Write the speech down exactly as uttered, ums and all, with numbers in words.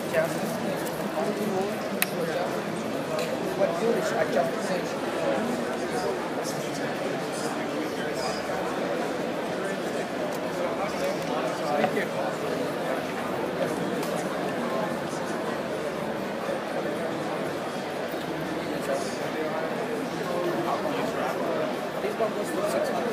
What do is adjust the same. Thank you. This one goes for six hundred.